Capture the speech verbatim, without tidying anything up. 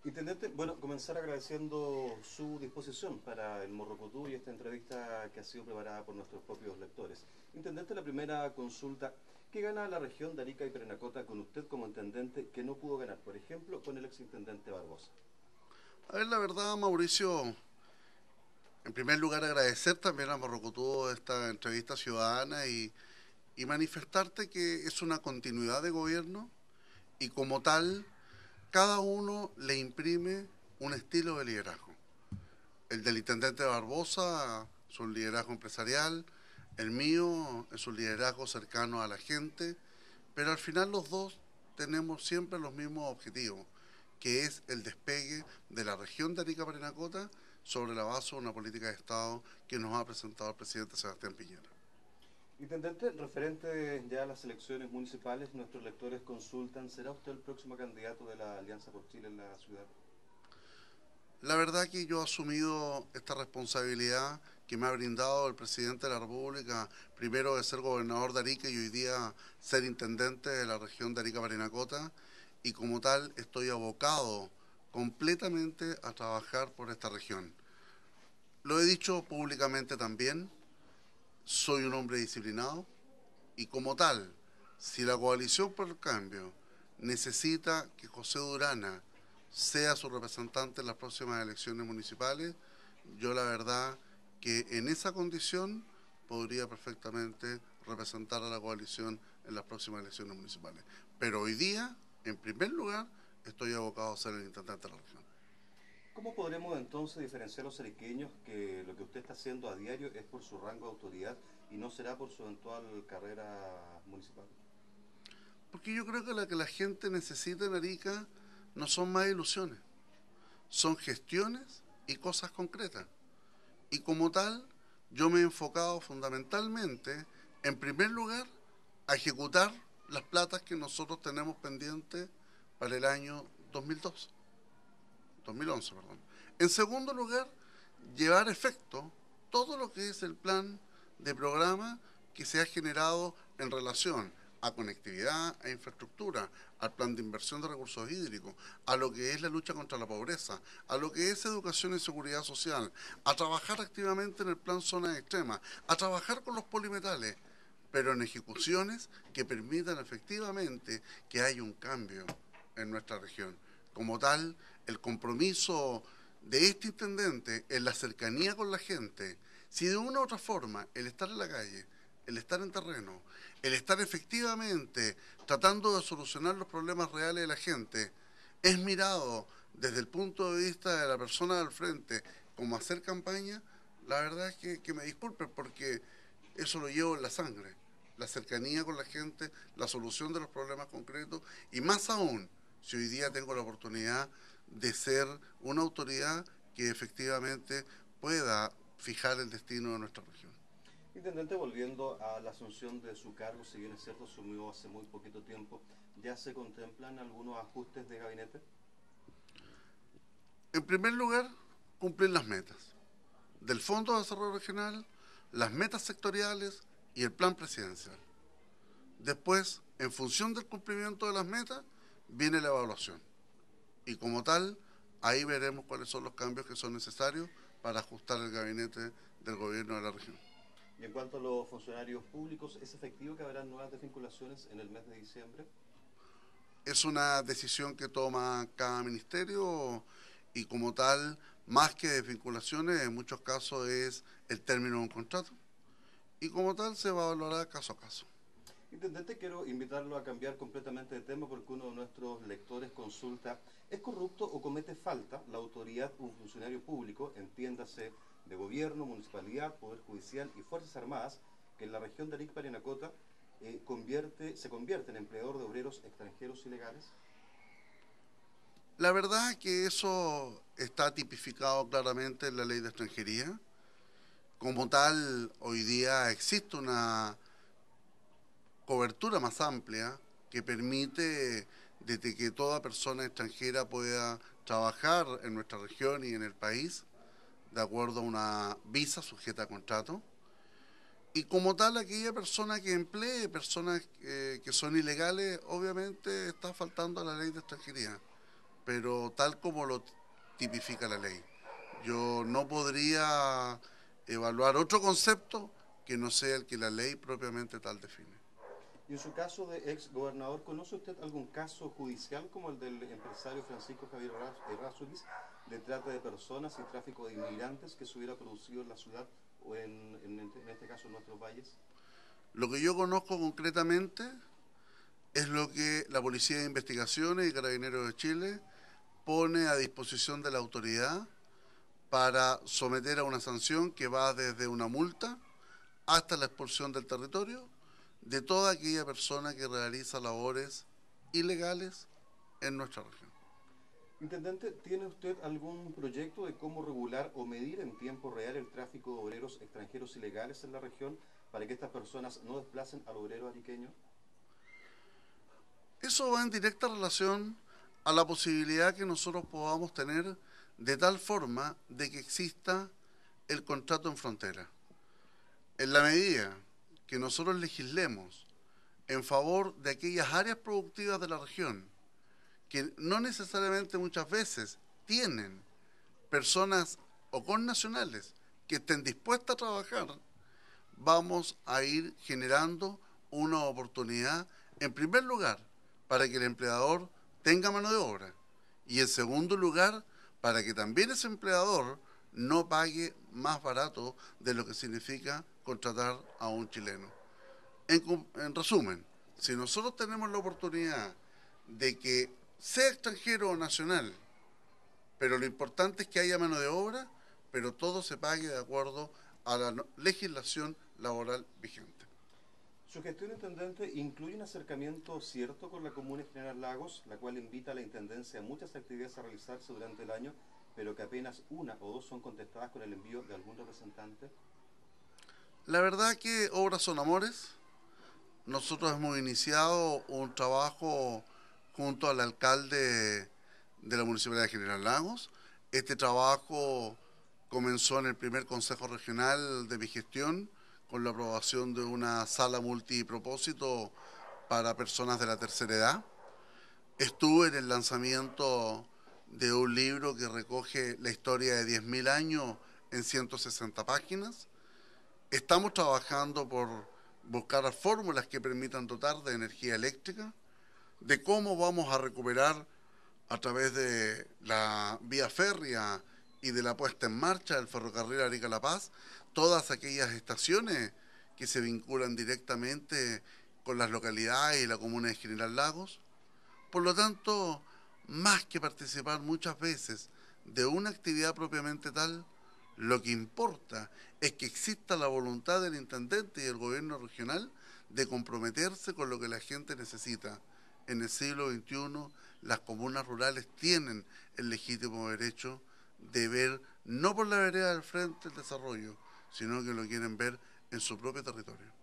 Intendente, bueno, comenzar agradeciendo su disposición para el Morrocotú y esta entrevista que ha sido preparada por nuestros propios lectores. Intendente, la primera consulta, ¿qué gana la región de Arica y Parinacota con usted como intendente que no pudo ganar, por ejemplo, con el exintendente Barbosa? A ver, la verdad, Mauricio, en primer lugar agradecer también a Morrocotú esta entrevista ciudadana y, y manifestarte que es una continuidad de gobierno y como tal, cada uno le imprime un estilo de liderazgo. El del intendente Barbosa es un liderazgo empresarial, el mío es un liderazgo cercano a la gente, pero al final los dos tenemos siempre los mismos objetivos, que es el despegue de la región de Arica Parinacota sobre la base de una política de Estado que nos ha presentado el presidente Sebastián Piñera. Intendente, referente ya a las elecciones municipales, nuestros lectores consultan, ¿será usted el próximo candidato de la Alianza por Chile en la ciudad? La verdad que yo he asumido esta responsabilidad que me ha brindado el presidente de la República, primero de ser gobernador de Arica y hoy día ser intendente de la región de Arica Parinacota, y como tal estoy abocado completamente a trabajar por esta región. Lo he dicho públicamente también, soy un hombre disciplinado y como tal, si la coalición por el cambio necesita que José Durana sea su representante en las próximas elecciones municipales, yo la verdad que en esa condición podría perfectamente representar a la coalición en las próximas elecciones municipales. Pero hoy día, en primer lugar, estoy abocado a ser el intendente de la región. ¿Cómo podremos entonces diferenciar a los ariqueños que lo que usted está haciendo a diario es por su rango de autoridad y no será por su eventual carrera municipal? Porque yo creo que lo que la gente necesita en Arica no son más ilusiones, son gestiones y cosas concretas. Y como tal, yo me he enfocado fundamentalmente, en primer lugar, a ejecutar las platas que nosotros tenemos pendientes para el año dos mil doce, dos mil once, perdón. En segundo lugar, llevar efecto todo lo que es el plan de programa que se ha generado en relación a conectividad, a infraestructura, al plan de inversión de recursos hídricos, a lo que es la lucha contra la pobreza, a lo que es educación y seguridad social, a trabajar activamente en el plan zonas extremas, a trabajar con los polimetales, pero en ejecuciones que permitan efectivamente que haya un cambio en nuestra región. Como tal, el compromiso de este intendente en la cercanía con la gente, si de una u otra forma el estar en la calle, el estar en terreno, el estar efectivamente tratando de solucionar los problemas reales de la gente, es mirado desde el punto de vista de la persona del frente como hacer campaña, la verdad es que, que me disculpen porque eso lo llevo en la sangre. La cercanía con la gente, la solución de los problemas concretos y más aún, si hoy día tengo la oportunidad de ser una autoridad que efectivamente pueda fijar el destino de nuestra región. Intendente, volviendo a la asunción de su cargo, si bien es cierto, asumió hace muy poquito tiempo, ¿ya se contemplan algunos ajustes de gabinete? En primer lugar, cumplir las metas del Fondo de Desarrollo Regional, las metas sectoriales y el plan presidencial. Después, en función del cumplimiento de las metas, viene la evaluación. Y como tal, ahí veremos cuáles son los cambios que son necesarios para ajustar el gabinete del gobierno de la región. Y en cuanto a los funcionarios públicos, ¿es efectivo que habrá nuevas desvinculaciones en el mes de diciembre? Es una decisión que toma cada ministerio y como tal, más que desvinculaciones, en muchos casos es el término de un contrato. Y como tal se va a valorar caso a caso. Intendente, quiero invitarlo a cambiar completamente de tema porque uno de nuestros lectores consulta, ¿es corrupto o comete falta la autoridad de un funcionario público, entiéndase de gobierno, municipalidad, poder judicial y fuerzas armadas, que en la región de Arica Parinacota eh, convierte, se convierte en empleador de obreros extranjeros ilegales? La verdad es que eso está tipificado claramente en la ley de extranjería. Como tal, hoy día existe una cobertura más amplia que permite desde que toda persona extranjera pueda trabajar en nuestra región y en el país de acuerdo a una visa sujeta a contrato. Y como tal, aquella persona que emplee personas eh, que son ilegales, obviamente está faltando a la ley de extranjería. pero tal como lo tipifica la ley. Yo no podría evaluar otro concepto que no sea el que la ley propiamente tal define. Y en su caso de ex gobernador, ¿conoce usted algún caso judicial como el del empresario Francisco Javier Errázuriz de trata de personas y tráfico de inmigrantes que se hubiera producido en la ciudad o en, en, en este caso en nuestros valles? Lo que yo conozco concretamente es lo que la Policía de Investigaciones y Carabineros de Chile pone a disposición de la autoridad para someter a una sanción que va desde una multa hasta la expulsión del territorio de toda aquella persona que realiza labores ilegales en nuestra región. Intendente, ¿tiene usted algún proyecto de cómo regular o medir en tiempo real el tráfico de obreros extranjeros ilegales en la región para que estas personas no desplacen al obrero ariqueño? Eso va en directa relación a la posibilidad que nosotros podamos tener de tal forma de que exista el contrato en frontera. En la medida que nosotros legislemos en favor de aquellas áreas productivas de la región que no necesariamente muchas veces tienen personas o connacionales que estén dispuestas a trabajar, vamos a ir generando una oportunidad, en primer lugar, para que el empleador tenga mano de obra y en segundo lugar, para que también ese empleador no pague más barato de lo que significa contratar a un chileno. En, en resumen, si nosotros tenemos la oportunidad de que sea extranjero o nacional, pero lo importante es que haya mano de obra, pero todo se pague de acuerdo a la legislación laboral vigente. Su gestión, intendente, incluye un acercamiento cierto con la comuna de General Lagos, la cual invita a la intendencia a muchas actividades a realizarse durante el año, pero que apenas una o dos son contestadas con el envío de algún representante. La verdad que obras son amores. Nosotros hemos iniciado un trabajo junto al alcalde de la Municipalidad de General Lagos. Este trabajo comenzó en el primer Consejo Regional de mi gestión con la aprobación de una sala multipropósito para personas de la tercera edad. Estuve en el lanzamiento de un libro que recoge la historia de diez mil años en ciento sesenta páginas. Estamos trabajando por buscar fórmulas que permitan dotar de energía eléctrica, de cómo vamos a recuperar a través de la vía férrea y de la puesta en marcha del ferrocarril Arica-La Paz, todas aquellas estaciones que se vinculan directamente con las localidades y la comuna de General Lagos. Por lo tanto, más que participar muchas veces de una actividad propiamente tal, lo que importa es que exista la voluntad del intendente y del gobierno regional de comprometerse con lo que la gente necesita. En el siglo veintiuno, las comunas rurales tienen el legítimo derecho de ver, no por la vereda del frente, el desarrollo, sino que lo quieren ver en su propio territorio.